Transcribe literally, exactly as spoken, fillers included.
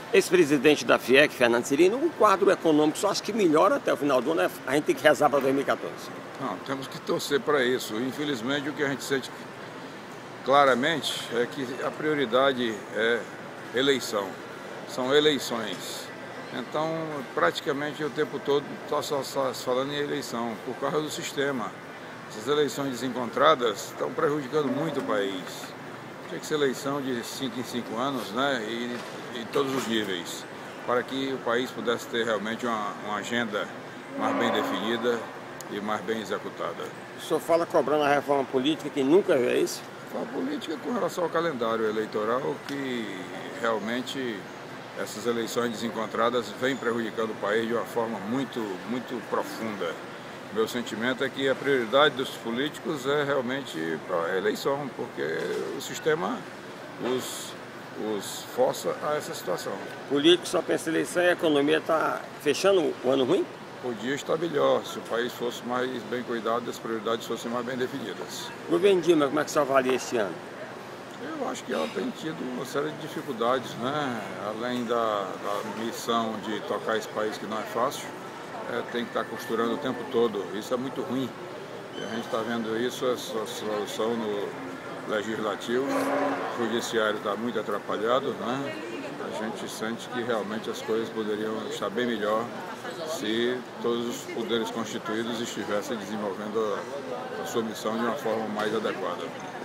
Ex-presidente da FIEC, Fernando Cirino, o quadro econômico só acho que melhora até o final do ano, né? A gente tem que rezar para dois mil e quatorze. Não, temos que torcer para isso. Infelizmente, o que a gente sente claramente é que a prioridade é eleição, são eleições. Então, praticamente o tempo todo está só, só falando em eleição, por causa do sistema. Essas eleições desencontradas estão prejudicando muito o país. Tinha que ser eleição de cinco em cinco anos, né? E em todos os níveis, para que o país pudesse ter realmente uma, uma agenda mais bem definida e mais bem executada. O senhor fala cobrando a reforma política, que nunca é isso? A política com relação ao calendário eleitoral, que realmente essas eleições desencontradas vêm prejudicando o país de uma forma muito, muito profunda. Meu sentimento é que a prioridade dos políticos é realmente para a eleição, porque o sistema os, os força a essa situação. Político só pensa em eleição e a economia está fechando o ano ruim? Podia estar melhor se o país fosse mais bem cuidado e as prioridades fossem mais bem definidas. Governo Dilma, como é que você avalia esse ano? Eu acho que ela tem tido uma série de dificuldades, né? Além da, da missão de tocar esse país que não é fácil, é, tem que estar costurando o tempo todo. Isso é muito ruim. E a gente está vendo isso, essa solução no legislativo, o judiciário está muito atrapalhado, né? A gente sente que realmente as coisas poderiam estar bem melhor se todos os poderes constituídos estivessem desenvolvendo a, a sua missão de uma forma mais adequada.